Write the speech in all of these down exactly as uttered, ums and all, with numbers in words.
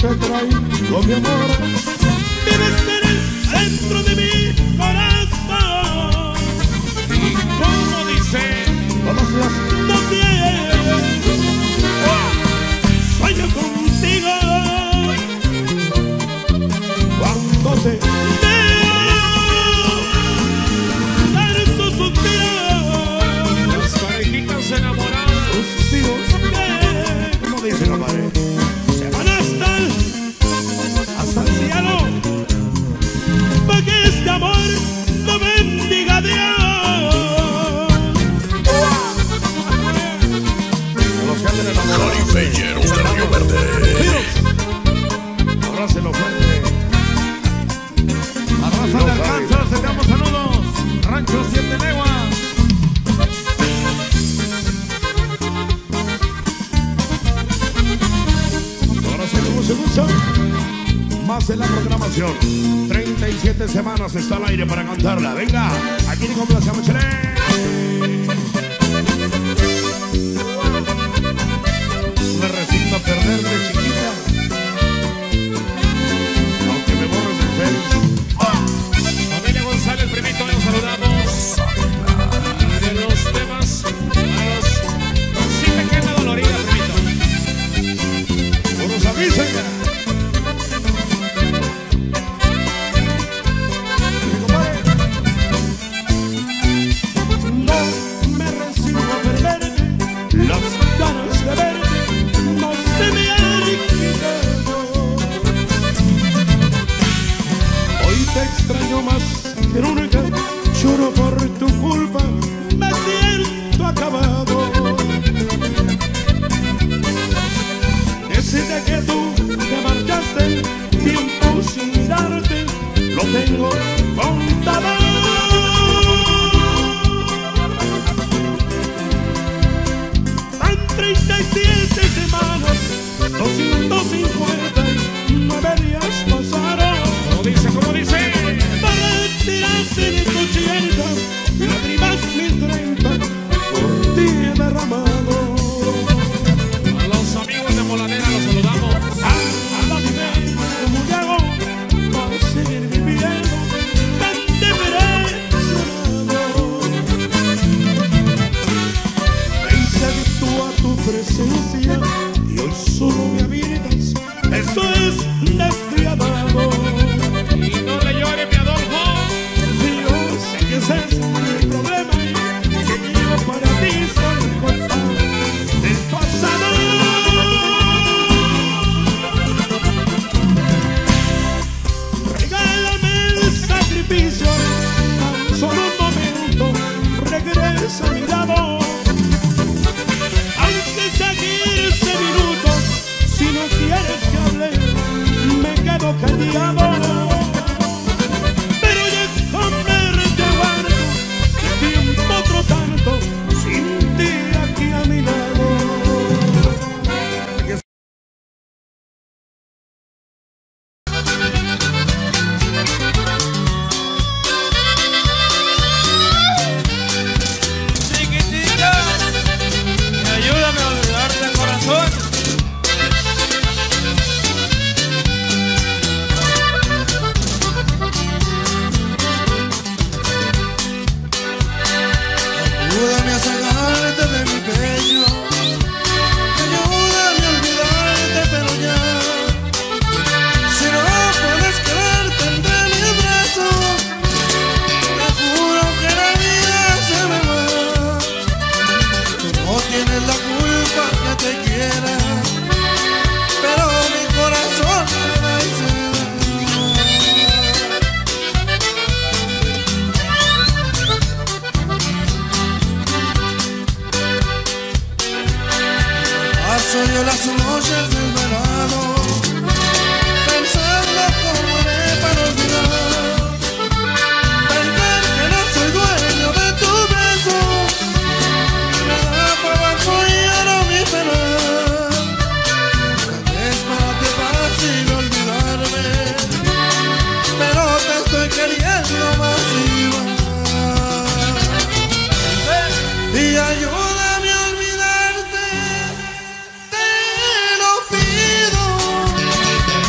te traigo mi amor. Vives dentro de mi corazón. Y como dice, todas las noches sueño contigo. Cuando te veo dar sus suspiros, las parejitas enamoradas, suspiros que, como dice la pared, se van hasta el, hasta el cielo, porque este amor lo bendiga Dios. A los que anden enamorados, Jaripelleros de Río Verde. abrácenlo fuerte. a raza de Arkansas, te damos saludos. Rancho Siete Leguas. Ahora seguimos en un más en la programación. treinta y siete semanas está al aire para cantarla. Venga, aquí ni complacemos, chale. Me resigno a perderte, chiquita, aunque me borres el Facebook. Familia González, primito, los saludamos. De los temas, a los sí pequeña dolorida, primito. Unos avisen ya. No me resigno a perderte, las ganas de verte no se me han quitado. Hoy te extraño más que nunca, lloro por tu culpa, me siento acabado. Desde que tú te marchaste, tiempo sin darte, lo tengo contado. Son treinta y siete semanas, doscientos cincuenta y nueve días pasaron. Como dice, como dice. Para tirarse de tu ochenta, lágrimas mil treinta, por ti he derramado. A los amigos de Molanera los saludamos. A, a la vida, como yo hago para seguir viviendo tan depresiado. Me hice adicto a tu presencia y hoy solo me habitas, eso es despiadado. Y no le llore, mi Adolfo. Yo sé que ese es mi problema, que yo para ti soy culpable del pasado. Regálame el sacrificio, tan solo un momento, regresa a mi lado. Aunque sea quince minutos, si no quieres que hable, me quedo callado. Pero ya comerte guardo, que tiempo otro tanto, sin ti aquí a mi lado. Chiquitita, ayúdame a olvidarte, corazón. Ayúdame a sacarte de mi pecho, ayúdame a olvidarte, pero ya. Si no puedes quedarte entre mis brazos, te juro que la vida se me va. Tú no tienes la culpa que te quiera, pero mi corazón me va y se va. Paso yo las noches desvelado, pensando cómo haré para olvidar. Perder que no soy dueño de tu beso, me da para abajo y ahora mi pena. Tal vez para ti es fácil olvidarme, pero te estoy queriendo más y más. Y ayúdame a olvidarte, te lo pido.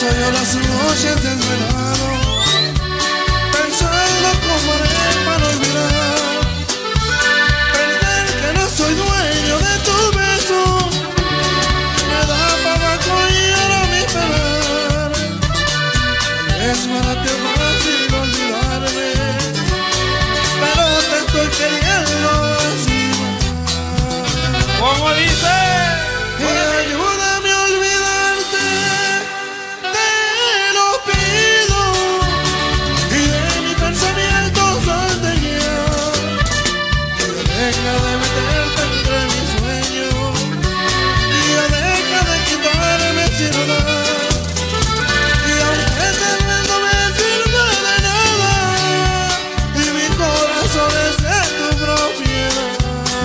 Paso yo las noches desvelado, pensando cómo haré para olvidar, perder que no soy dueño de tus besos, me da para acollar a mi penar. Es para ti fácil olvidarme, pero te estoy queriendo encima. ¿Cómo dice? Y ayúdame a olvidarte, te lo pido, y de mi pensamiento salte ya, y deja de meterte entre mis sueños, y ya deja de quitarme sin rodar, y aunque te no me sirve de nada, y mi corazón es de tu propiedad.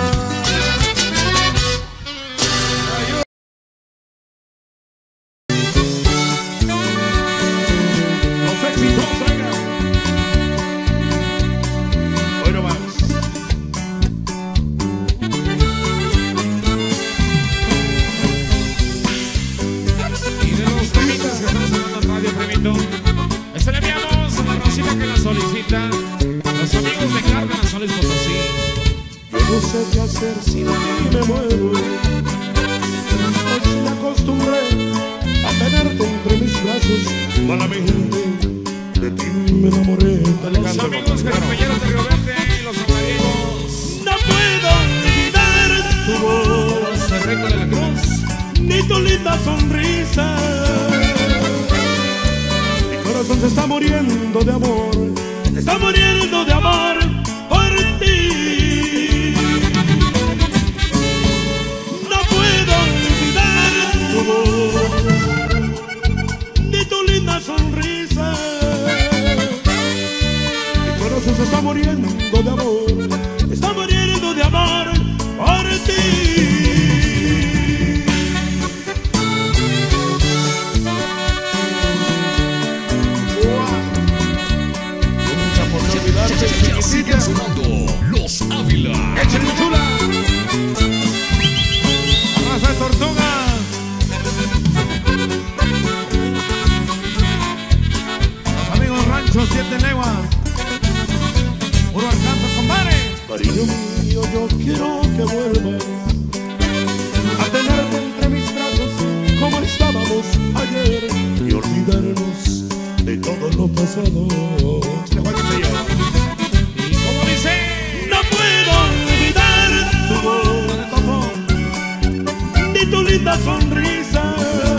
Los éxitos, oiga. Hoy no más. Y de los temitas que están sonando en radio, primito, este le enviamos a la Rosita que la solicita, los amigos de Cárdenas, San Luis Potosí. Yo no sé qué hacer si de ti me muero. Hoy me acostumbré a tenerte entre mis brazos. Malamente de ti me enamoré. Dale, Los canta, amigos hermano. compañeros de Río Verde y los amigos No puedo olvidar tu voz, de Rico de la Cruz. ni tu linda sonrisa. Mi corazón se está muriendo de amor, se está muriendo de amor por ti. No puedo olvidar tu voz, ni tu linda sonrisa. Mi corazón se está muriendo de amor, se está muriendo de amor por ti. Siguen sonando Los Ávila. ¡Échale, chula! Raza de Tortuga. Los amigos Rancho Siete Leguas. Puro Arkansas, compadre. Cariño mío, yo quiero que vuelvas a tenerte entre mis brazos como estábamos ayer y olvidarnos de todo lo pasado. Y como dice, No puedo olvidar tu voz, ni tu linda sonrisa.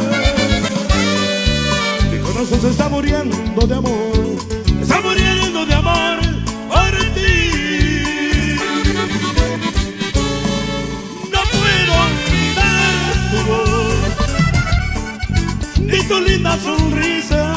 Mi corazón se está muriendo de amor, se está muriendo de amor por ti. No puedo olvidar tu voz, ni tu linda sonrisa.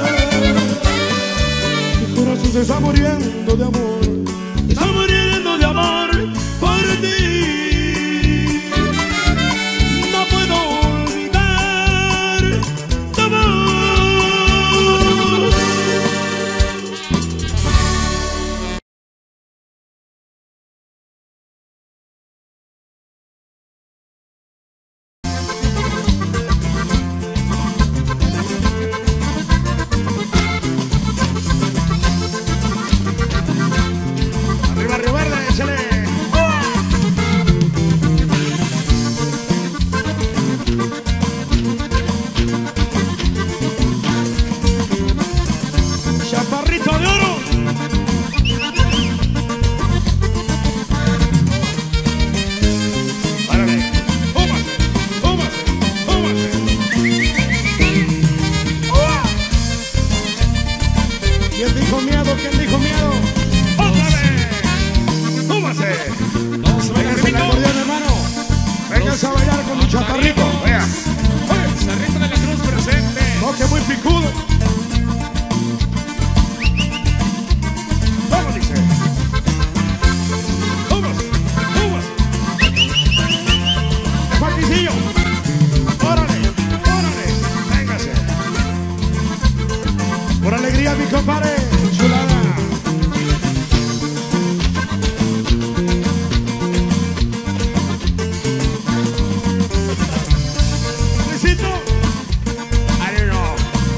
Mi corazón se está muriendo de amor, se está muriendo de amor por ti. No puedo olvidar tu amor. Arriba, Río Verde, échale. Chaparrito de oro. Párale. Fúmase, fúmase, fúmase. ¿Quién dijo miedo? ¿Quién dijo miedo? ¡Otra vez! ¡Fúmase! vamos a ver, Véngase el primito. acordeón, hermano. Véngase a bailar con mi chaparrito. Vea. Cerrito de la Cruz presente. No, que muy picudo. Vamos, dice. Vamos, vamos. Paquicillo. Órale, órale. Véngase. Por alegría, mi compadre. Chulada. Luisito. I don't know.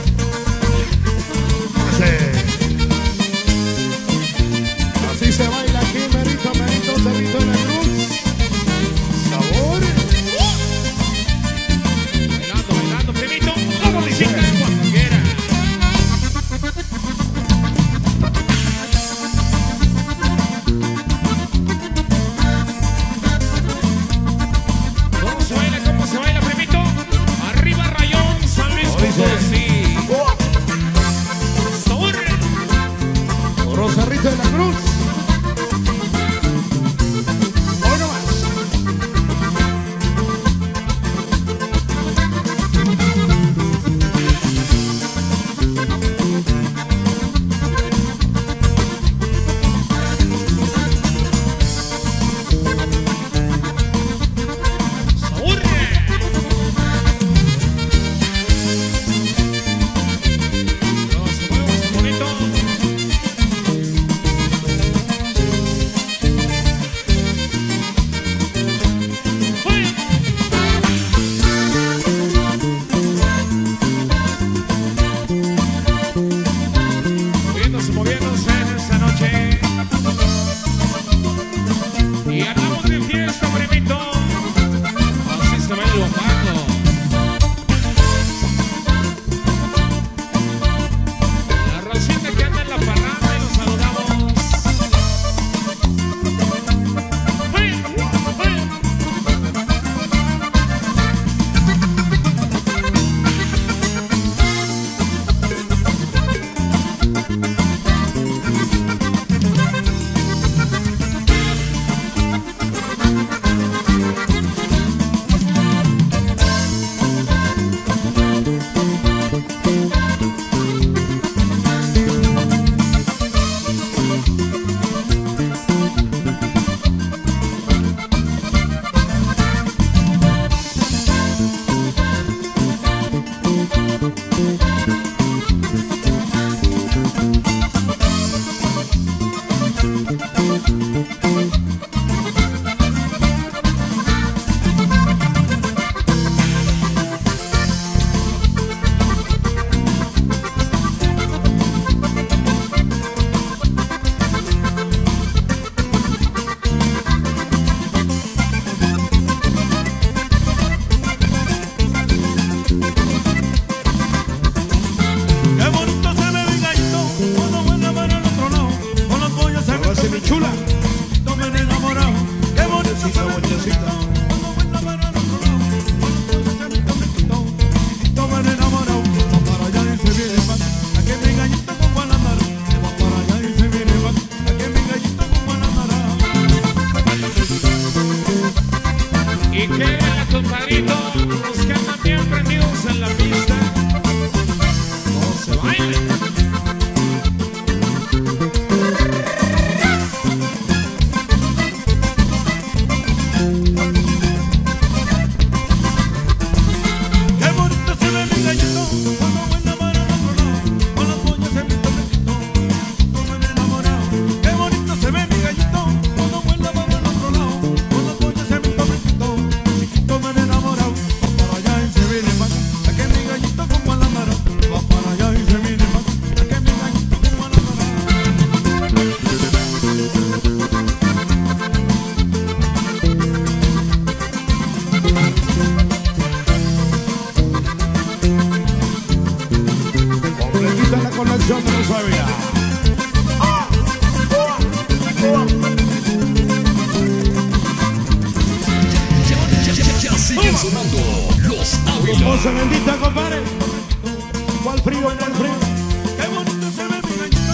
Rosa bendita, compadre. ¿Cuál frío, cuál frío? Qué bonito se ve mi gallito.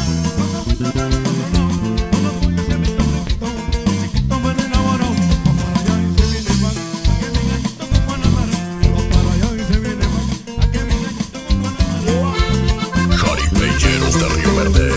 Cuando voy a ser mi toquito, chiquito me enamoró. Para allá y se viene más. A que mi gallito como Anamara. Para allá y se viene más. A que mi gallito como Anamara. Jaripeyeros de Río Verde.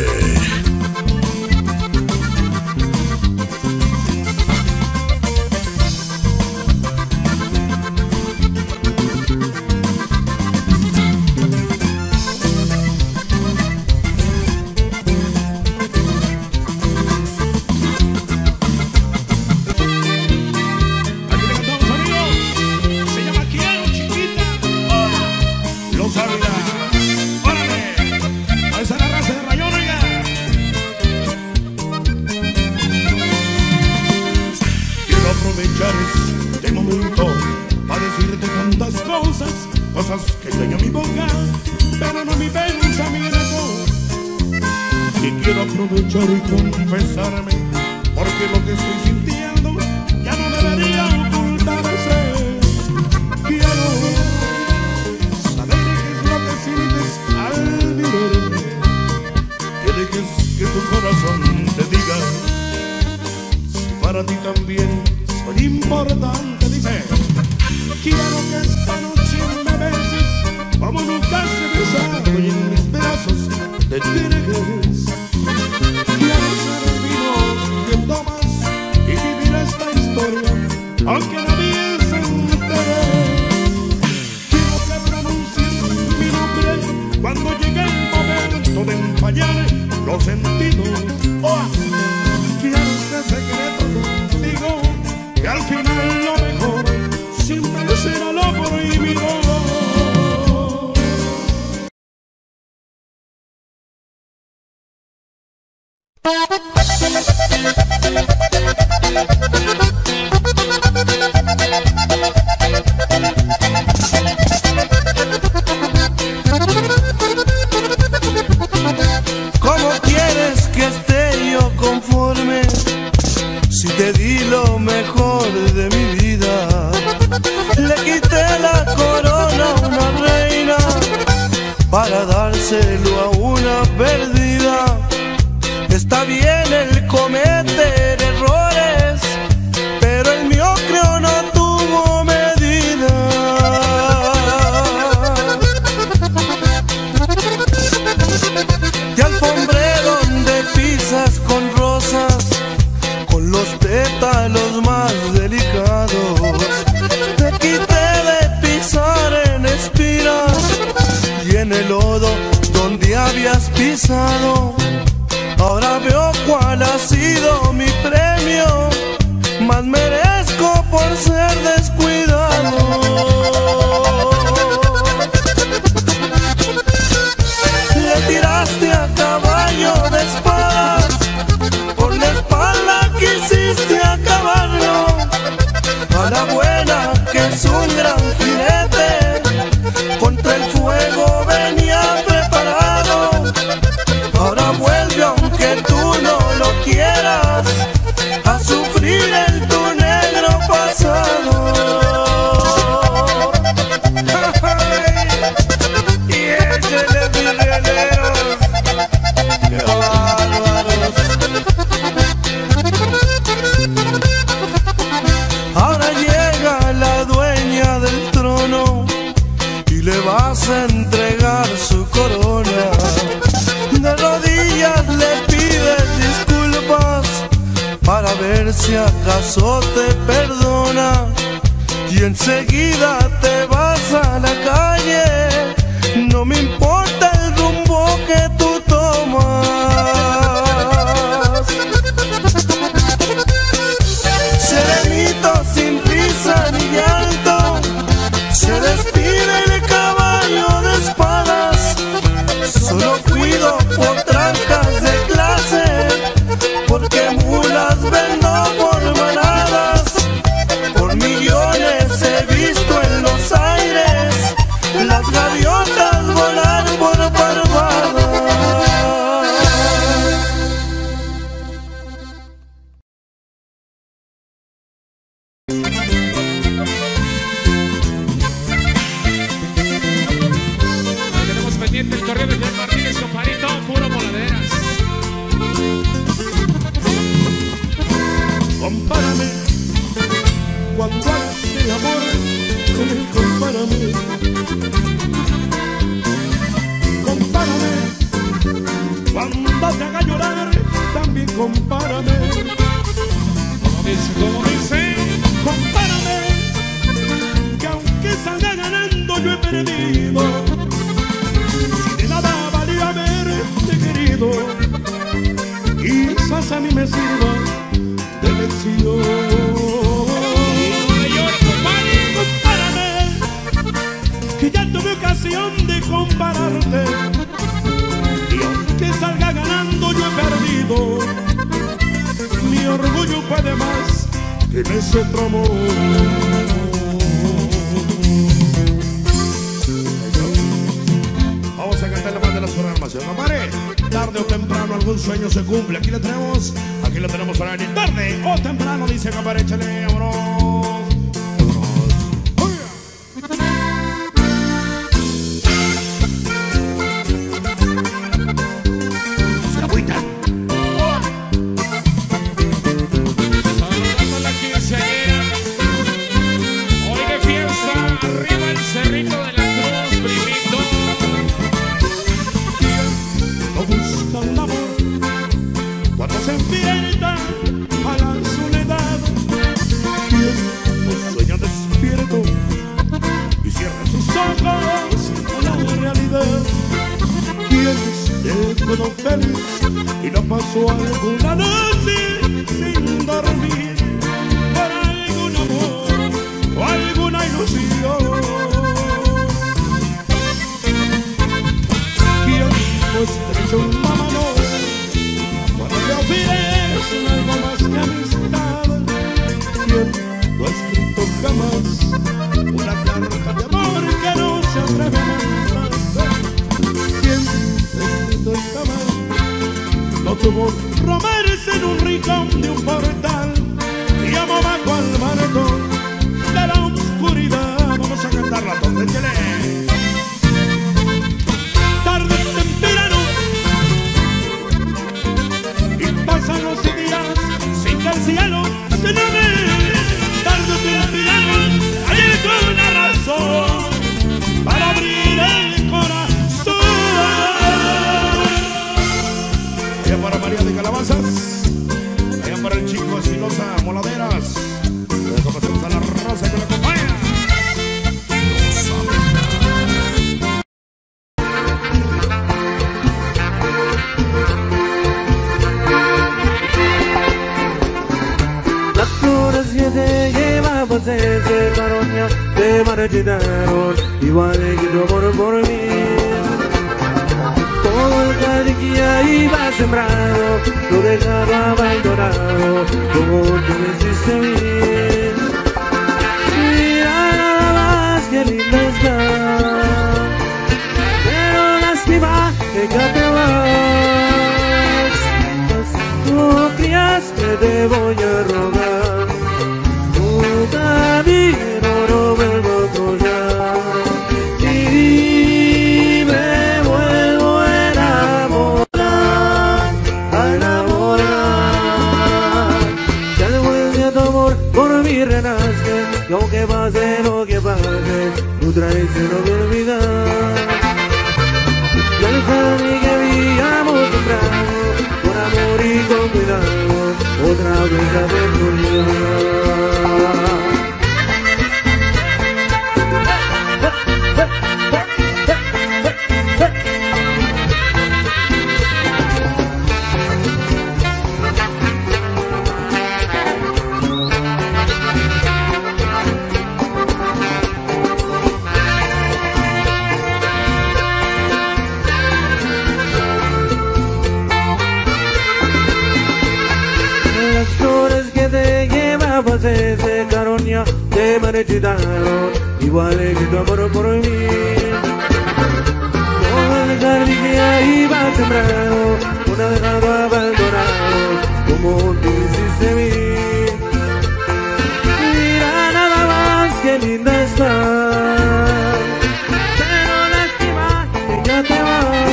Este momento para decirte tantas cosas, cosas que tengo en mi boca, pero no mi pensamiento. Y quiero aprovechar y confesarme, porque lo que estoy sintiendo ya no debería ocultarse. Quiero saber qué es lo que sientes al mirarme, que dejes que tu corazón te diga si para ti también soy importante. Dice, quiero que esta noche me beses como nunca se besado y en mis brazos te entregues. Quiero ser el vino que tomas y vivir esta historia aunque nadie se entere. Quiero que pronuncies mi nombre cuando llegue el momento de empañar los sentidos. Oh, quiero este secreto contigo, que al final lo mejor siempre será lo prohibido. ¿Cómo quieres que esté yo conforme si te di lo mejor de mi vida? Le quité la corona a una reina para dárselo a una perdida. Está bien el cometer errores, pero el mío creo no tuvo medida. Te alfombré donde pisas con rosas, con los pétalos más delicados. Te quité de pisar en espiras y en el lodo donde habías pisado. Ahora veo cuál ha sido mi premio, más merezco por ser descuidado. Le tiraste a caballo de espadas, por la espalda quisiste acabarlo. A la buena que es un gran jinete, contra el fuego venía preparado. Ahora vuelve aunque tú no lo quieras, a sufrir en tu negro pasado. Y échale mis rieleros, qué bárbaros. Ahora llega la dueña del trono y le vas a entregar su corona. De rodillas le pides disculpas para ver si acaso te perdona, y enseguida te vas a la calle. No me importa el rumbo que tú tomas. Serenito sin risa ni llanto, se despide el caballo de espadas. Solo cuido por trancas de clase, porque mulas vendo por manadas. Por millones he visto en los aires las gaviotas volar por parvadas. Corriendo Miguel Martínez, compadrito, puro moladeras. Compárame cuando hagas el amor, compárame. Compárame cuando te haga llorar, también compárame. Como dice, como dice, compárame, que aunque salga ganando yo he perdido. Si de nada valía haberte querido, quizás a mí me sirva de lección. Compárame, que ya tuve ocasión de compararte, y aunque salga ganando yo he perdido. Mi orgullo puede más que en ese otro amor. Vamos a cantar la más de las programaciones, compadre. Tarde o temprano algún sueño se cumple. Aquí lo tenemos, aquí lo tenemos para venir. Tarde o temprano, dice compadre, échale, vámonos. Se agüitan. saludando a la quinceañera. Hoy de fiesta, arriba el Cerrito de la Cruz, primito. No busca un amor cuando se enfrenta a la soledad. Quien no sueña despierto y cierra sus ojos a la realidad. Quien esté todo feliz y no pasó alguna noche sin dormir por algún amor o alguna ilusión. Quien no estrecha una mano cuando le ofrecen algo más que amistad. Quien no ha escrito jamás una carta de amor que no se atreve a mandar. Quien no ha escrito jamás no tuvo romance en un rincón de un portal y amó bajo al marco de la oscuridad. Vamos a cantarla, donde tiene. Tarde o temprano y pasan los días sin que el cielo se nube. Tarde o temprano hay alguna razón para abrir el corazón. Allá para María de Calabazas, allá para el Chico Espinosa, Moladeras. Le conocemos a la Rosa que la acompaña. Las flores que te llevabas desde Caroña te marchitaron, igual que tu amor por mí. Todo el jardín que ya iba sembrado lo dejaba abandonado, como tú me hiciste a mí. Mira nada más que linda está, pero lástima que ya te vas. No creas que te voy a rogar, tu camino no vuelvo a cruzar. Y me vuelvo a enamorar, a enamorar. Ya le voy a tu amor por mí renazca, y aunque pase lo que pase, tu traición no voy a olvidar. Y el jardín que habíamos sembrado, con amor y con cuidado, otra vez a oportunidad. Las flores que te llevabas desde Caroña te marchitaron, igual que tu amor por mí. Todo el jardín que ahí va sembrado, una dejado abandonado, como tú hiciste a mí. Mira nada más que linda está, pero lástima que ya te vas.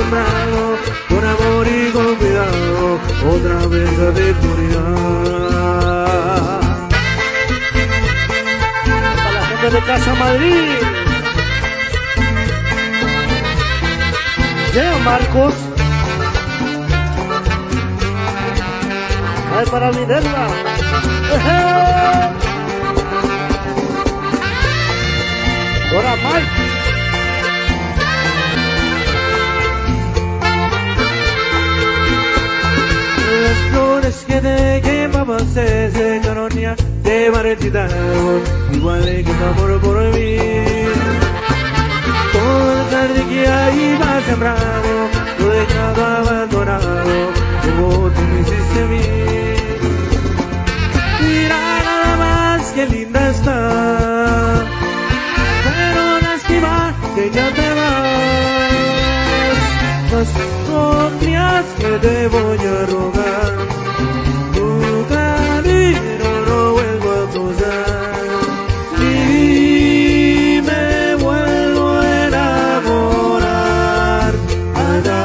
sembrado, con amor y con cuidado, otra vez la victoria. Para la gente de Casa Madrid, yeah, Marcos. Ay, para Videla. Ahora Mike. Las flores que te quemaban se secaron ya, te marchitaron, igual que tu amor por mí. Todo el jardín que ahí va sembrado, lo he dejado abandonado, como tú me hiciste a mí. Mira nada más que linda está, pero lástima que ya te vas. Las copias que te voy a rogar, tu camino no vuelvo a cruzar, y me vuelvo a enamorar, a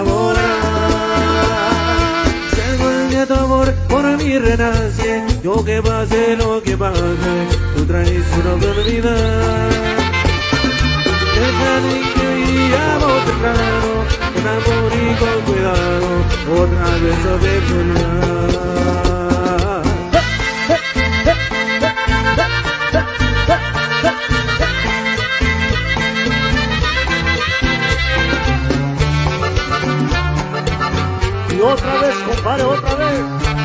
enamorar. Tengo el día tu amor por mí renace, yo que pase lo que pase, tu traición no me olvidar. El jardín que llamo temprano, con amor y con cuidado, otra vez a victoriar. Y otra vez, compadre, otra vez.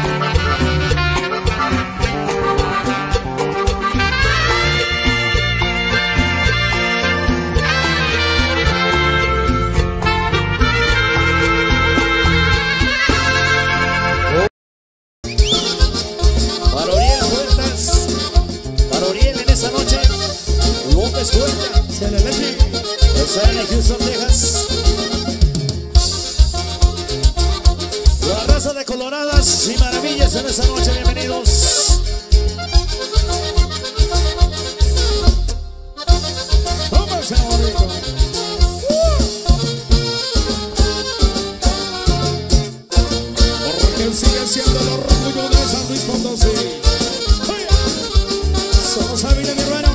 Houston, Texas. La raza de coloradas y maravillas en esta noche, bienvenidos. Tómase bonito. Porque él sigue siendo el orgullo de San Luis Potosí. Somos Ávila, mi hermano.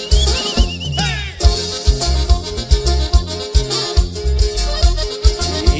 Y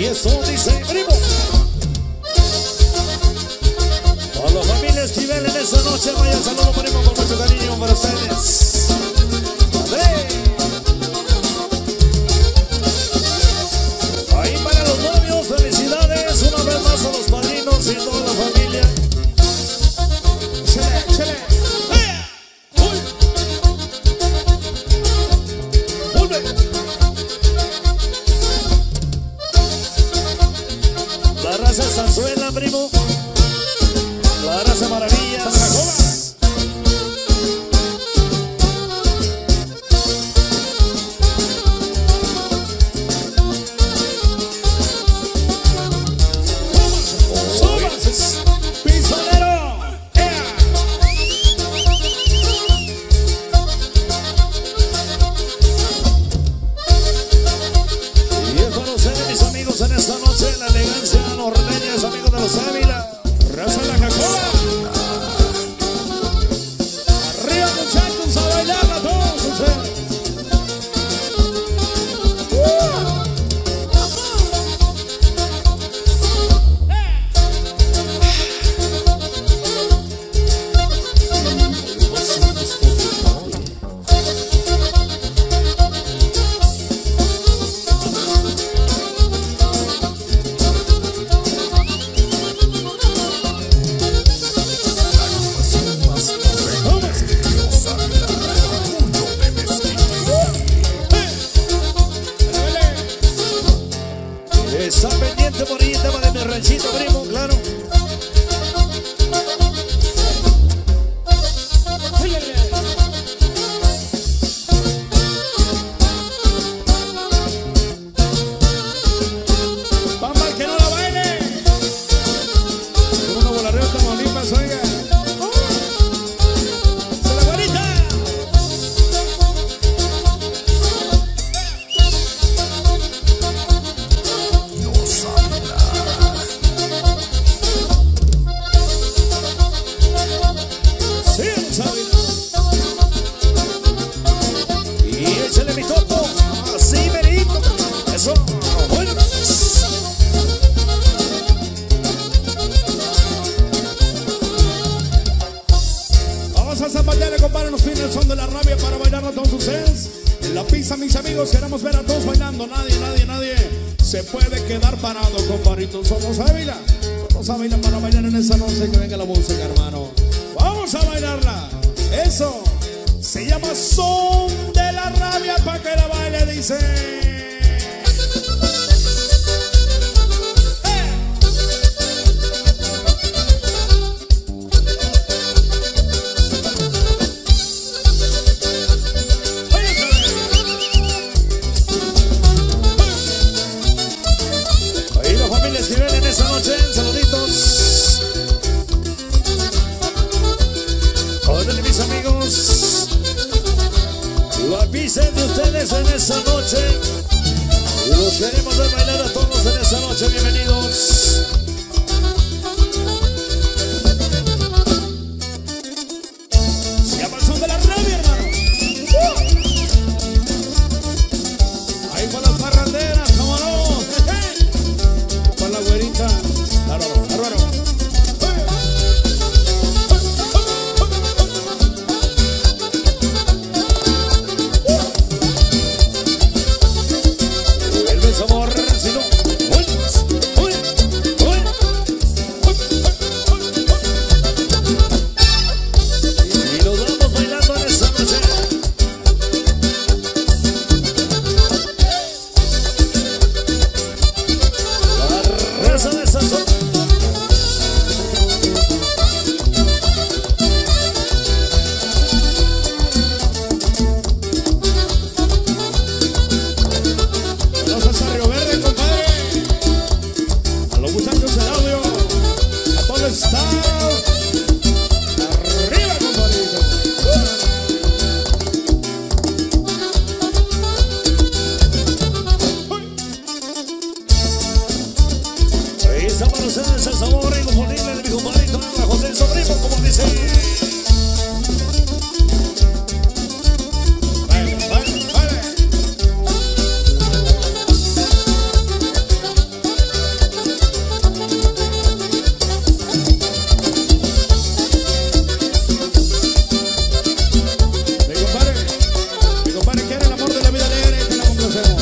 zapatearle, compadre, nos pide el son de la rabia para bailarlo todos ustedes. En la pista, mis amigos, queremos ver a todos bailando. Nadie, nadie, nadie se puede quedar parado, compadrito. Somos Ávila. Vamos a bailar para bailar en esa noche. Que venga la música, hermano. Vamos a bailarla. Eso se llama son de la rabia. Para que la baile, dice. Esa noche, saluditos. Hola mis amigos, lo avisen de ustedes en esa noche. Y los queremos ver bailar a todos en esa noche. Bienvenidos. Se llama el son de la rabia, hermano. Ahí con las parranderas, cómo no. La güerita, bárbaro, bárbaro. El beso amor, si no. Uy, uy, uy. Y nos vamos bailando en esa noche. De esa zona. Conoces a Río Verde, compadre. A los muchachos del audio, a todo el staff. Arriba, compadrito. Esa para ustedes el sabor inconfundible de mi compadrito José Sobrino, como dice. Vale, vale, vale. Mi compadre, mi compadre quiere el amor de la vida alegre y te la complacemos.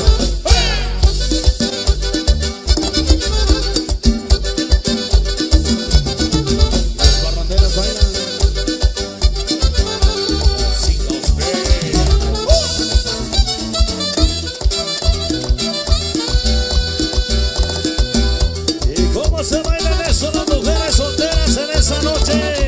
Se bailan eso las mujeres solteras en esa noche.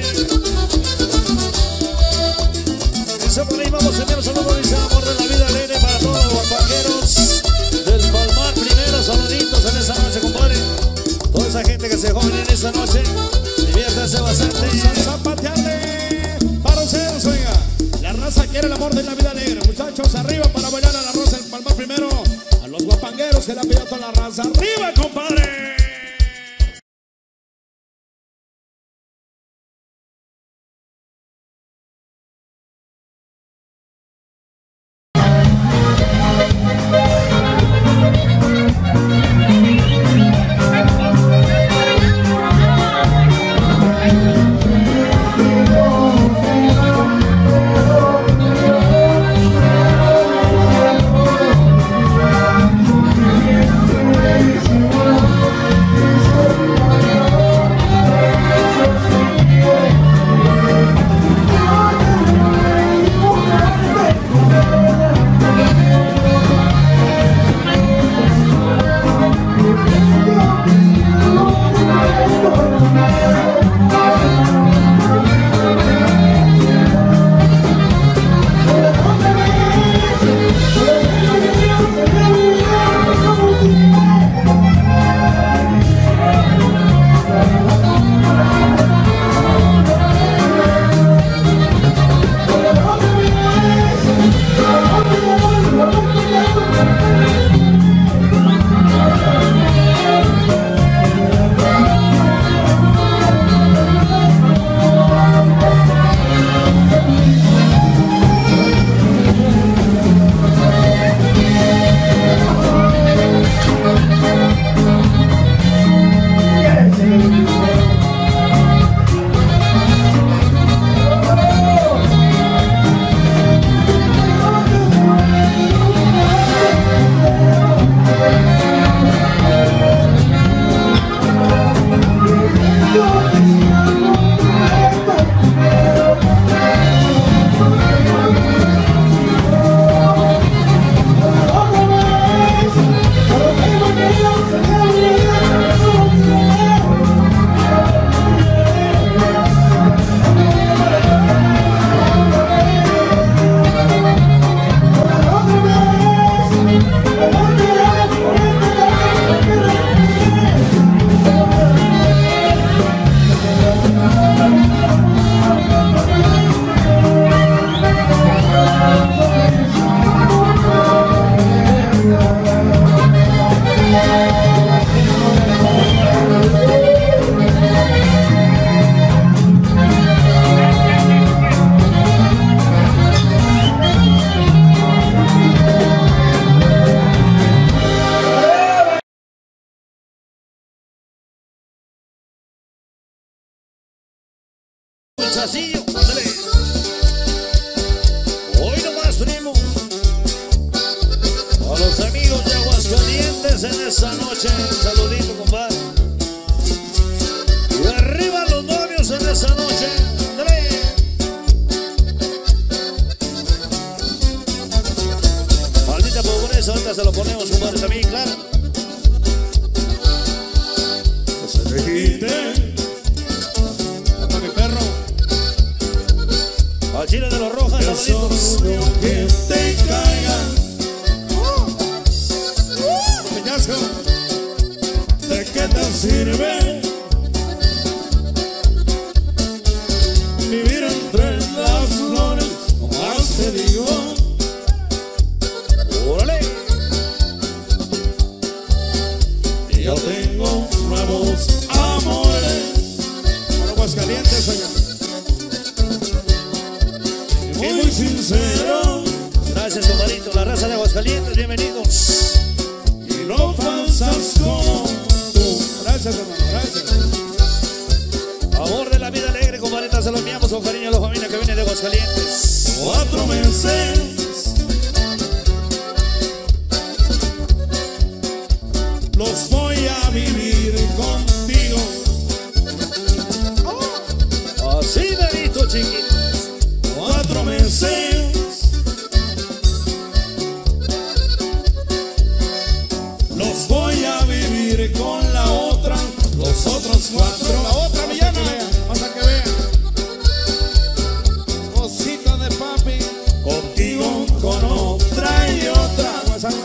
Dice por ahí, vamos a enviar un saludo, dice amor de la vida alegre para todos los guapaqueros del Palmar. Primero saluditos en esa noche, compadre. Toda esa gente que se joven en esa noche, diviértanse bastante. Vamos a zapatearle para ustedes, oiga. La raza quiere el amor de la vida alegre. Muchachos, arriba para bailar a la raza del Palmar primero. A los guapangueros que la pidió toda la raza. ¡Arriba, compadre! Thank you. flores en esta noche. Saludito, compadre. Y arriba los novios en esta noche. André. Maldita pobreza, ahorita se lo ponemos, compadre, también, claro. Que se le quite. Hasta mi perro. Al Chile de los Rojas, Que saluditos. solo que te caiga. Peñasco. ¿De qué te sirve vivir entre las flores? Más te digo. ¡Órale! Yo tengo nuevos amores. Para Aguascalientes, señor. Y muy sincero. Gracias, compadrito. La raza de Aguascalientes, bienvenidos. Y no falsas como tú. Gracias, hermano, gracias. Amor de la vida alegre, compadrita, se lo enviamos con cariño a la familia que viene de Aguascalientes. Cuatro meses los voy a vivir contigo. Así bebito, chiquitos. Cuatro meses los voy a vivir con la otra. Los otros cuatro. La otra villana. Hasta que vean. Cosita de papi. Contigo, con otra y otra.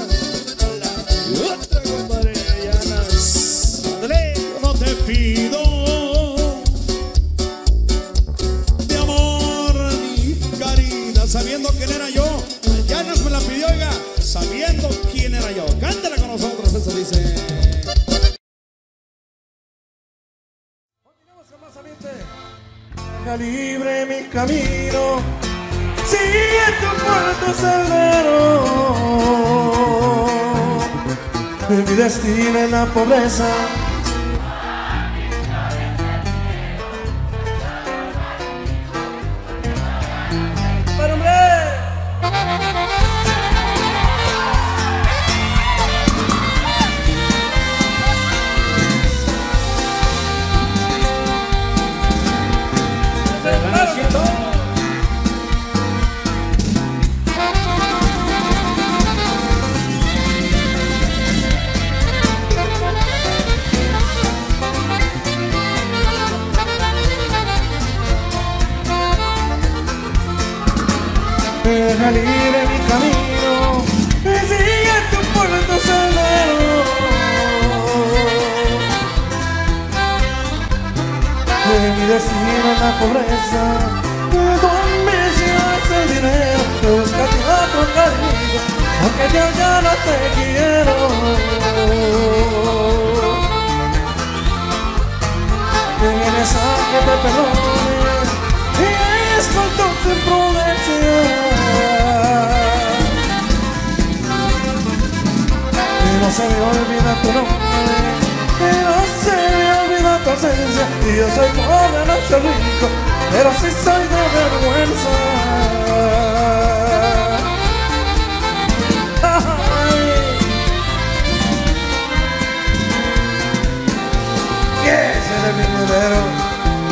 Y otra, compadre, Diana. Ándale. Yo no te pido de amor ni caridad, sabiendo quién era yo. Llanas me la pidió, oiga, sabiendo quién era yo. Cántala con nosotros, eso dice. Continuamos con más ambiente. Deja libre mi camino, sigue tu puerto sendero. Mi destino en la pobreza. ¡Para, hombre! Deja libre mi camino y sigue tu puerto sendero. De mi destino en la pobreza, de tu ambición es el dinero. Búscate otro cariño, aunque yo ya no te quiero. Te vienes a que te perdone y es con tu imprudencia. Y no se me olvida tu nombre, y no se me olvida tu ausencia. Y yo soy pobre, no soy rico, pero sí soy de vergüenza. Ay. Y ese es mi modelo.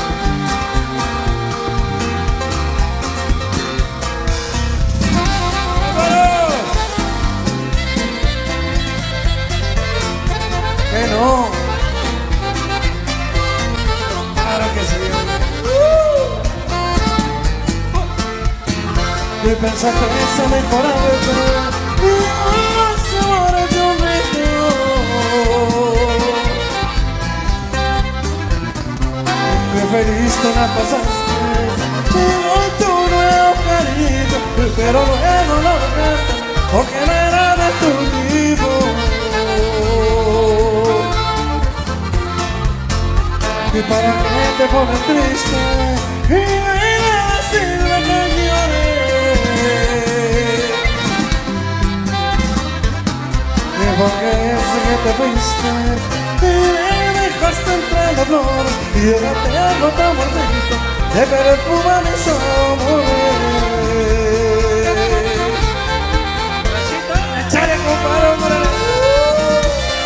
Que no, claro que sí. Uh. Y pensaste que se mejoraba y más ahora yo me quedo. Qué feliz te la pasaste con tu nuevo cariño, pero luego lo dejaste porque no era de tu tipo. Y para que te pones triste y venga a decirle que lloré. Y porque ese que te fuiste y me dejaste entre las flores y ahora te hago tan bonito de perfumar mis amores. Échale, compadre, hombre.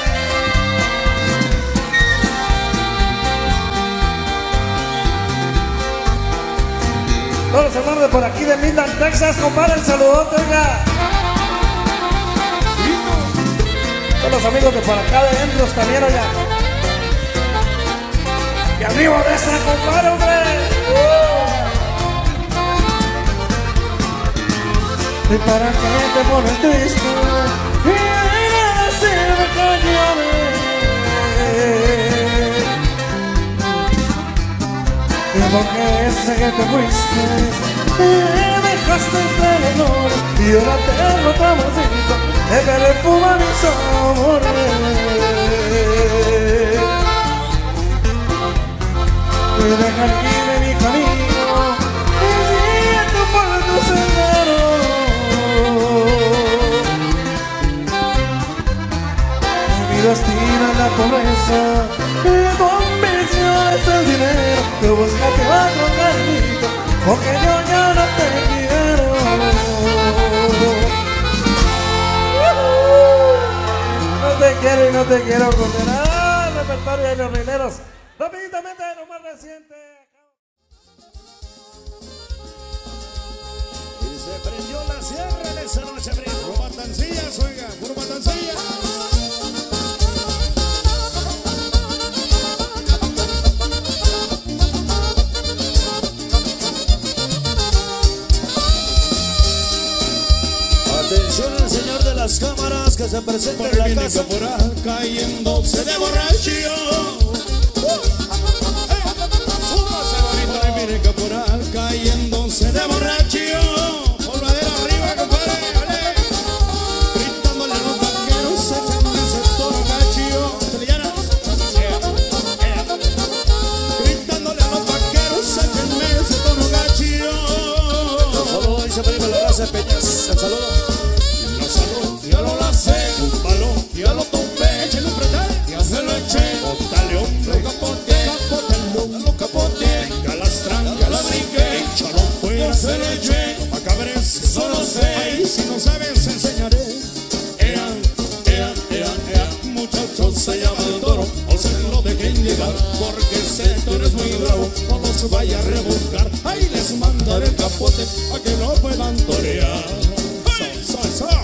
Houston, Texas, compadre, el saludote, oiga. Todos los amigos de por acá de Endros también, oiga. Y arriba de esa, compadre, hombre. Uh. ¿Y para qué te pones triste? Y a decirme que llores. Porque ese que te fuiste me dejaste entre los dolores y ahora tengo otro amorcito que perfuma mis amores. Y deja libre mi camino y siguiendo por tu sendero. Mi destino es la pobreza, tu ambición es el dinero. Que búscate otro cariñito, porque yo ya no te quiero. No te quiero y no te quiero condenar. Repertorio de los rileros. Rapiditamente, lo más reciente. Y se prendió la sierra en esa noche, primo. Puro matancillas, oiga, puro matancillas. Atención al señor de las cámaras que se presenta en la viene casa. caporal cayéndose de borracho. Súbase bonito. Por ahí viene caporal cayéndose de borracho. Polvadera arriba, compadre. Vale. Gritándole a los vaqueros, echándose todo cacho. Telellanas. Gritándole a los vaqueros, echándose todo cacho. Un saludo, dice primo la raza de Peñas. El saludo. Ya lo lacé, un balón, ya lo tumbé, échale un fretal, ya se lo eché, bótale hombre, lo capote, capótenlo, lo capote, ya las trancas, la brinqué, échalo fuera, se lo eché, macabres, solo sé, si no sabes enseñaré, ea, ea, ea, ea, muchachos se llama el toro, o se lo dejen llegar, porque ese toro es muy bravo, no los vaya a rebuscar, ahí les mandaré el capote, a que no puedan torear, so, so, so.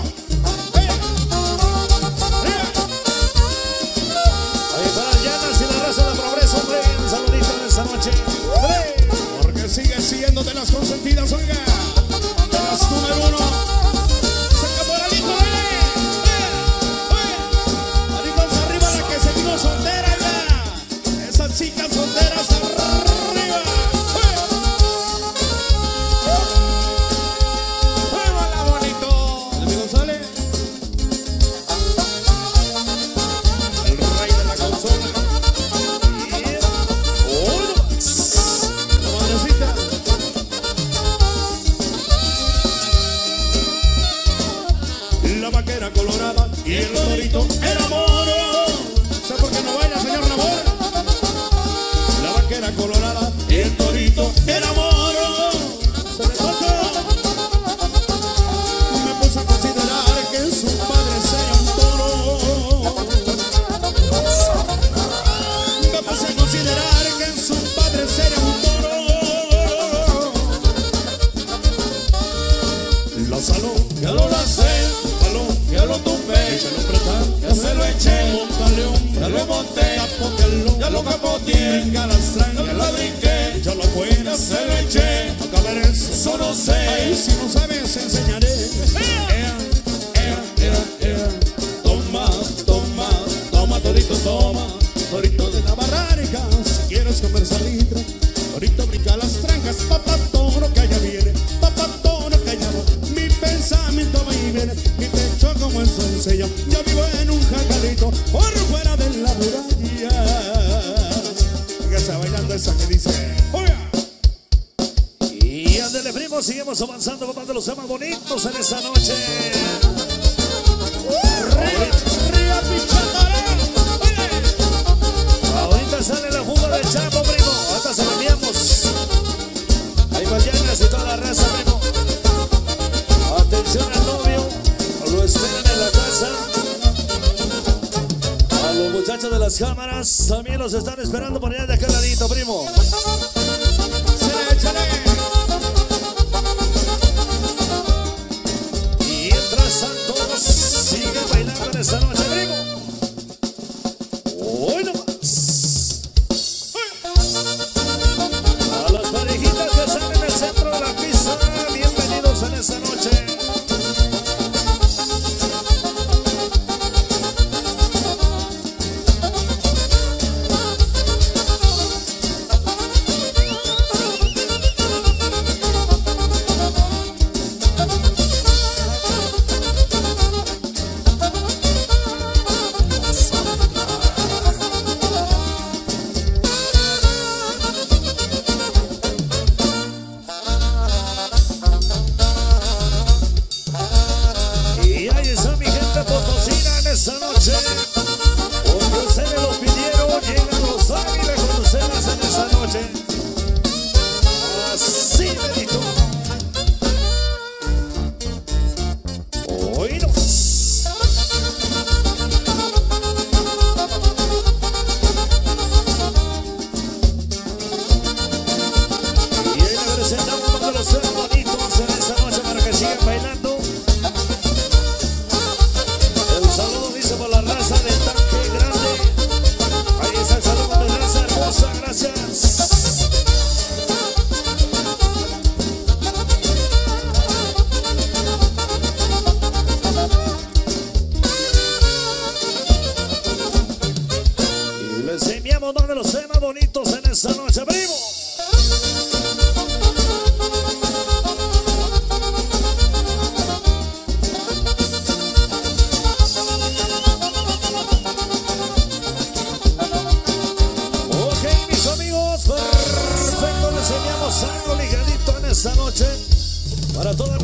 Porque sigue siendo de las consentidas, oiga, de las número uno. Se caporalito, oye, oye, manitos arriba, la que se vino soltera ya. Esas chicas solteras arriba, muévala bonito. El amigo González, el rey de la consola. La vaquera colorada y el torito era moro. ¿Sé por qué no baila, señor Ramón? La vaquera colorada y el torito era moro. Se le tocó. Me puse a considerar que su padre sea un toro. Me puse a considerar que su padre sea un toro. La saló, ya lo lacé. Ya lo tumbé, échalo apretar, ya se lo eché, montale hombre, ya lo monté, capótenlo, ya lo capoteé, venga las trancas, ya la brinqué, ya lo fuera, se lo eché, acá verás, solo sé, si no sabes enseñaré, ea, ea, ea, ea, toma, toma, toma, torito, toma, torito de la barranca, si quieres comer salitre, torito brinca las trancas, papá, toro que allá viene, papá, toro que allá va, mi pensamiento va y viene, mi pecho como el soncello, yo vivo en un jacalito por fuera de la muralla. Fíjese bailando esa que dice, oiga. Y ándele, primo, seguimos avanzando con más de los temas bonitos en esta noche. Ría, ría, pichatara. Ahorita sale la fuga del Chapo, primo. Ahorita se la enviamos. Hay guayanas y toda la raza, primo. Atención al novio, lo esperan en la casa. A los muchachos de las cámaras también los están esperando por allá de aquel ladito, primo. Se le échale.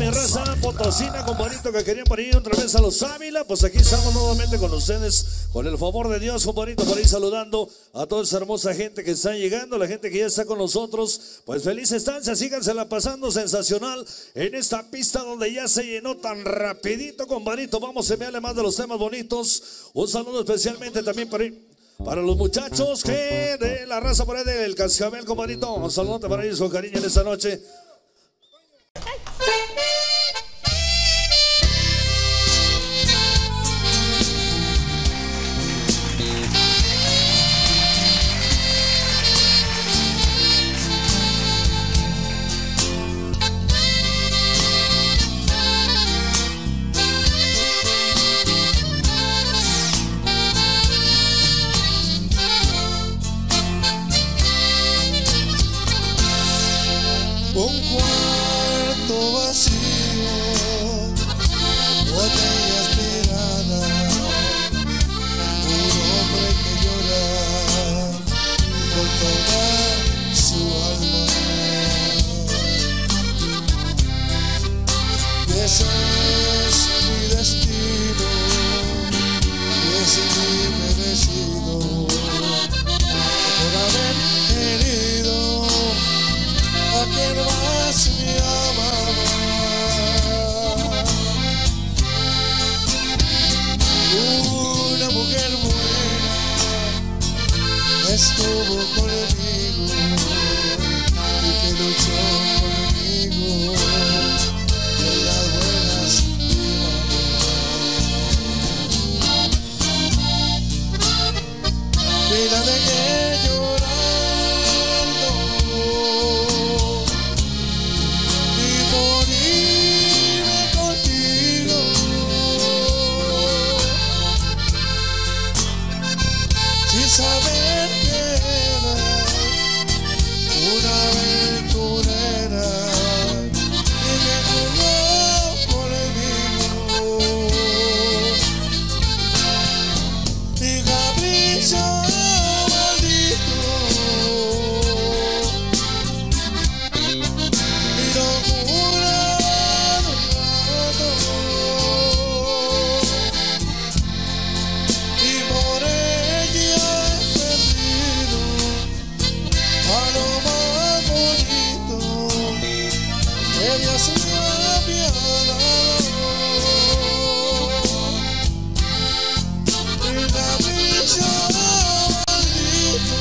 mi raza potosina, compadrito, que querían por ahí otra vez a los Ávila. Pues aquí estamos nuevamente con ustedes, con el favor de Dios, compadrito, por ahí saludando a toda esa hermosa gente que está llegando, la gente que ya está con nosotros. Pues feliz estancia, sígansela pasando sensacional en esta pista donde ya se llenó tan rapidito, compadrito. Vamos a enviarle más de los temas bonitos. Un saludo especialmente también para ahí para los muchachos que de la raza por ahí del Cascabel, compadrito. Un saludo para ellos con cariño en esta noche. Un cuarto vacío, botellas tiradas, un hombre que llora con toda su alma. Y ese es mi destino, y ese es mi merecido por haber herido a quien más me amaba. Una mujer buena estuvo conmigo y que luchó conmigo en las buenas y malas. Vida de que llorando saber que era una aventurera y me jugó conmigo. Mi capricho maldito, mi locura de un rato, y por ella a lo más bonito que Dios me había dado. Mi capricho maldito,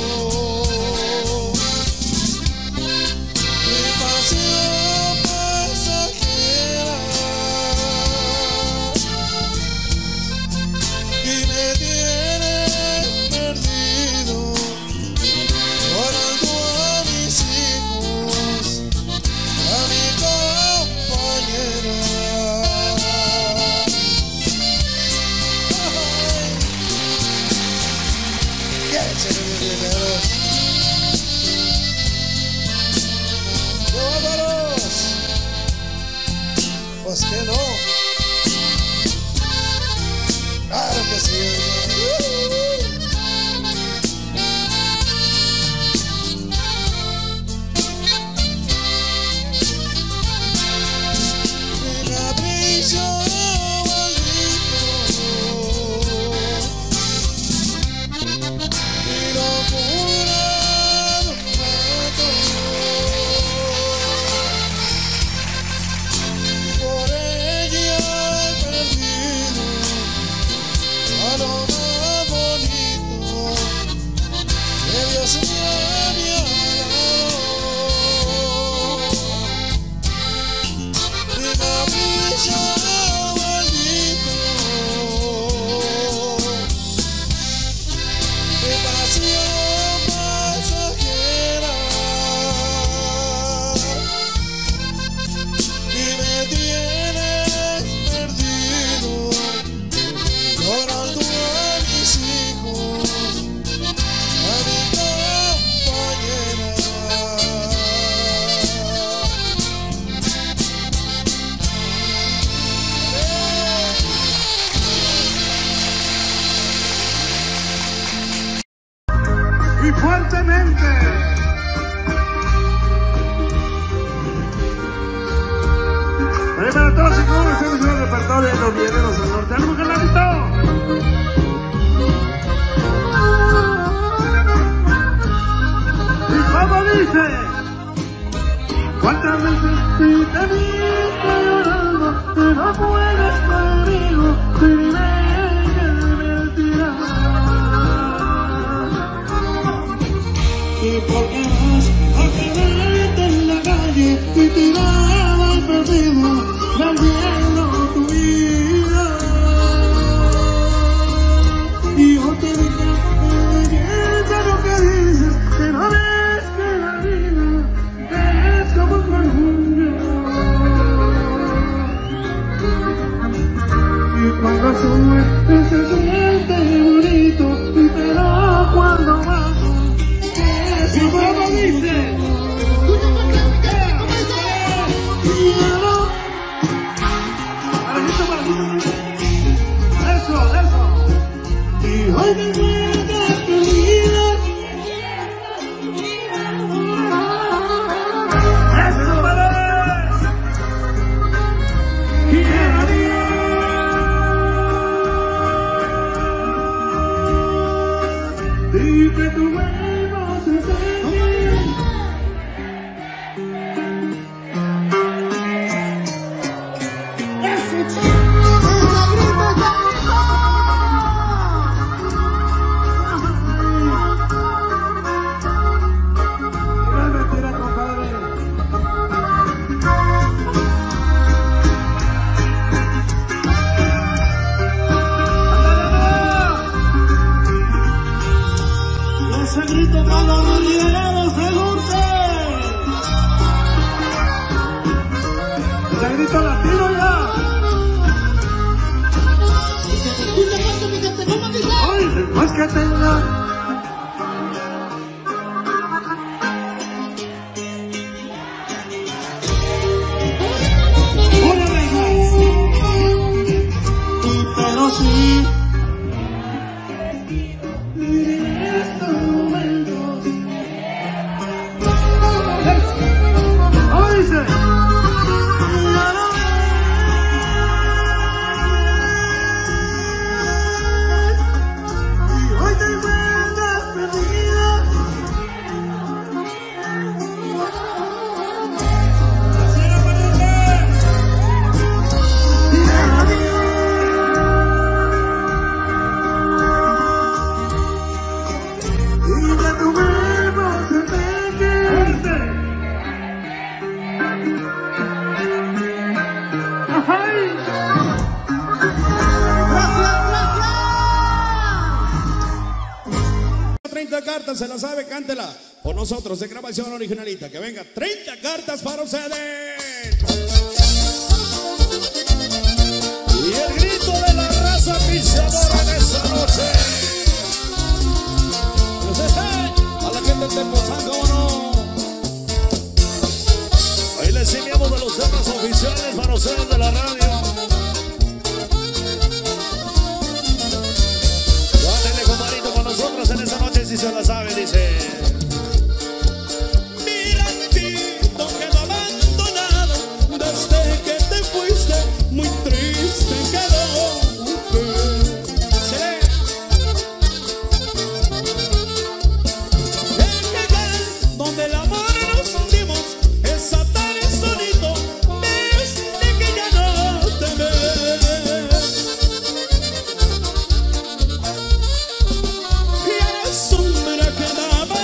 mi pasión pasajera, y me tiene perdido llorando a mis hijos, a mi compañera. ¡Ay! ¡Échale mis dineros! ¡No, vámonos! Pues que no. Claro que sí. Por ella he perdido a lo más Ahí para todos y cómo hacemos el repertorio de los viajeros del norte. ¿Algo que le gustó? ¿Y cómo dice? ¿Cuántas veces sí te vi llorando? Que no puedes conmigo, dime que me tiras. ¿Y por qué vas a quedarte en la calle y tirado al perdido, perdiendo tu vida? Y yo te dije que piensa lo que dices, que no ves que la vida es como un conjunto. Y cuando sube se siente bonito, pero cuando bajo es como como dice. Eso, eso. Y hoy te cuenta tu vida. Eso, vale. Y a Dios. Y que tu cuerpo se seque. Eso, chico. Ese grito cuando los liberados se guste. Ese grito latino ya. Ay, después que tenga una vez más. Y pero sí. treinta cartas, se la sabe, cántela. Por nosotros, de grabación originalita. Que venga, treinta cartas para ustedes. Y el grito de la raza piseadora en esta noche. A la gente de Tepozán, ¿cómo no? Ahí les enviamos de los temas oficiales para ustedes de la radio. Dale, compadrito, con nosotros en esa noche, si se la sabe, dice. Mirandito quedó abandonado desde que te fuiste, muy triste quedó. Se El llegar donde el amor nos hundimos, esa tarde solito, desde que ya no te ves. Y a la sombra quedaba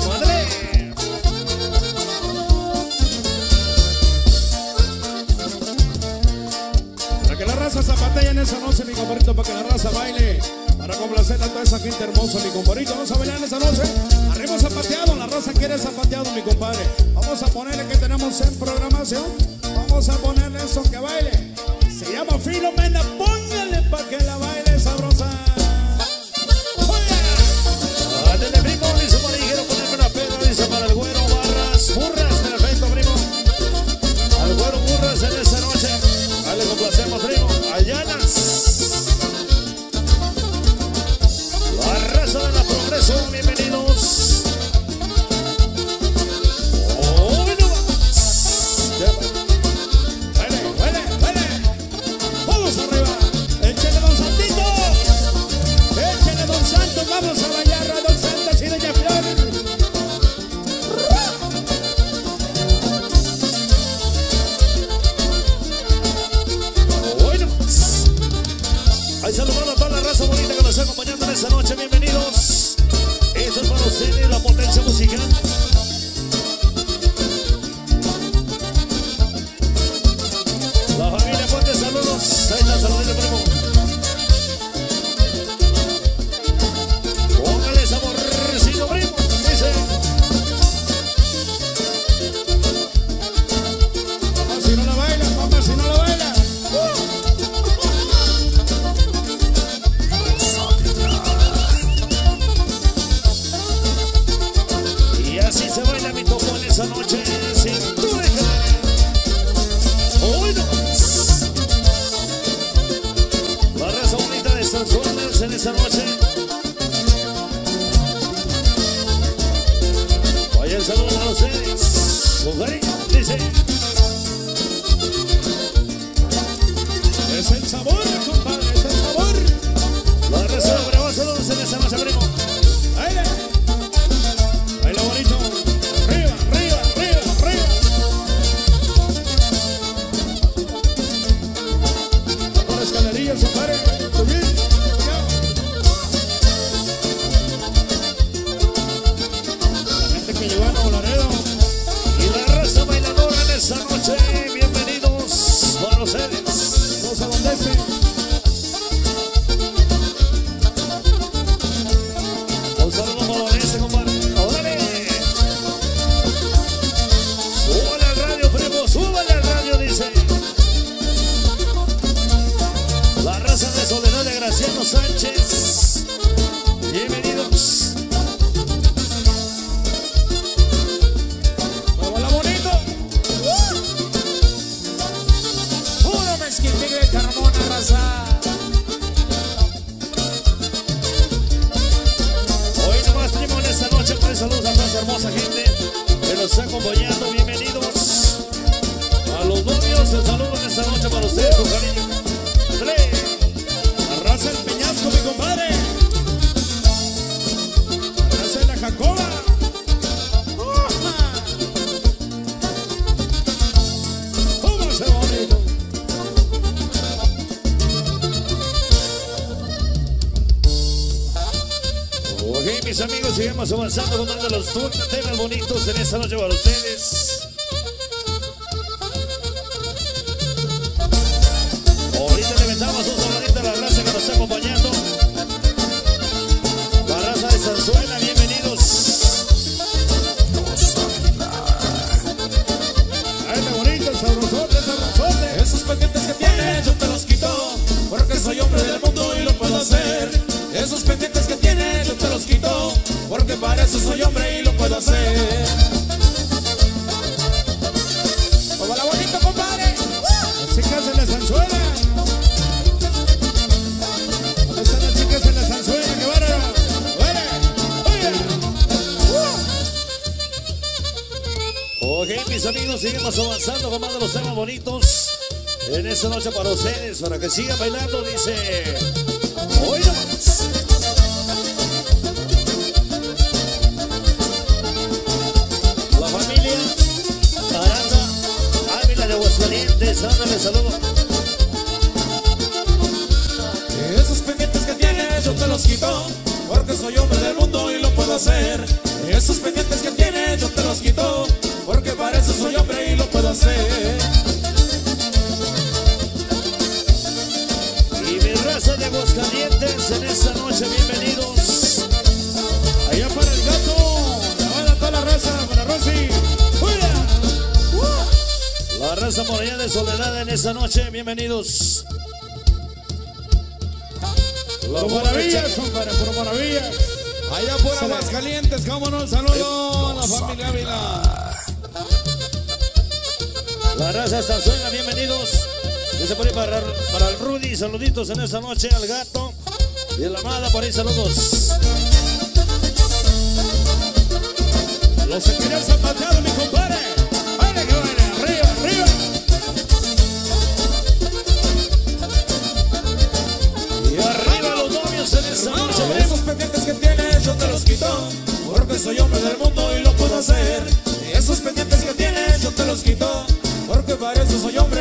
primo, ándale. Para que la raza zapatee en esa noche, mi compadrito, para que la raza baile, para complacer a toda esa gente hermosa, mi compadrito. Vamos a bailar en esa noche. Arriba zapateado, la raza quiere zapateado, mi compadre. Vamos a ponerle que tenemos en programación. Vamos a ponerle eso que baile. Se llama Filomena, póngale pa' que la baile sabrosa. Ándale, primo, dice por ahí, quiero ponerme una peda, dice para el güero Barras, Burras, perfecto, primo. Al güero Burras en esta noche. Ahí le complacemos, primo. Allanas. La raza de la Progreso, bienvenidos. Oh, no más. Baile, baile, baile. Vamos arriba. Échale, don Santito. Échale, don Santos. Vamos a bailar a don Santos y doña Flor. Bueno, ahí saludando a toda la raza bonita que nos está acompañando en esta noche. Bienvenidos. Esto es para ustedes, la potencia musical. La familia Fuentes, saludos. Ahí está, saludando, primo. Póngale saborcito, primo. Dice. Mamá, si no la baila, mamá, si no la baila. Y así se baila mi topo en esa noche. Sin duda. Hoy no más. La raza bonita de San Suárez en esa noche. Vaya el saludo a ustedes. Su cariño, dice. Es el sabor, compadre, es el sabor. La raza de Bravo, saludos en esa noche, primo. Baile. Baila bonito. Arriba, arriba, arriba, arriba. Por las escalerillas, compadre. Subir. La gente que llegó a Nuevo Laredo. Y la raza bailadora en esa noche. Bienvenidos para ustedes. Vamos a donde se. Un saludo molonense, compadre. ¡Órale! Súbale al radio, primo, súbale al radio, dice. La raza de Soledad de Graciano Sánchez. Bienvenidos. Hola, bonito. Puro mezquite de Carmona, raza. Hoy nomás, primo, en esta noche, pues saludos a toda esa hermosa gente que nos está acompañando. Bienvenidos a los novios. El saludo en esta noche para ustedes, con cariño. ¡André! La raza del Peñasco, mi compadre. La raza de la Jacoba. ¿Cómo se bonito? Ok, mis amigos, sigamos avanzando tomando los temas bonitos en esta noche para ustedes. Ahorita le vendamos un saludito a la raza que nos está acompañando. La raza de Sanzuela, bienvenidos. Ay, qué bonito, sabrosote, sabrosote. Esos pendientes que tienes yo te los quito, porque soy hombre del mundo y lo puedo hacer. Esos pendientes que tienes yo te los quito, porque para eso soy hombre y lo puedo hacer. Hola, bonito, compadre. Las chicas de la Sanzuela. ¿Dónde están las chicas de la Sanzuela? ¡Qué bárbaro! ¡Oye! Ok, mis amigos, seguimos avanzando tomando los temas bonitos en esta noche para ustedes, para que sigan bailando, dice. Hoy nomás. La familia Aranda Ávila de Aguascalientes, dándole saludo. Esos pendientes que tienes yo te los quito, porque soy hombre del mundo y lo puedo hacer. Esos pendientes que tienes yo te los quito, porque para eso soy hombre y lo puedo hacer. Y mi raza de Aguascalientes en esta noche, bienvenidos. Allá para el gato, la banda toda la raza, para Rosy. La raza por allá de Soledad en esta noche, bienvenidos. Por maravillas, compadre, por maravillas. Allá por Aguascalientes, cómo no, saludo a la familia Ávila. La raza hasta suena, bienvenidos. Que se pone para, para el Rudy, saluditos en esta noche, al gato y a la amada, por ahí saludos. Los sentiré zapateados, mi compadre. ¡Vale, que vale! ¡Arriba, arriba! Y arriba los novios en esta noche. Esos pendientes que tienes yo te los quito, porque soy hombre del mundo y lo puedo hacer. Esos pendientes que tienes yo te los quito, porque para eso soy hombre.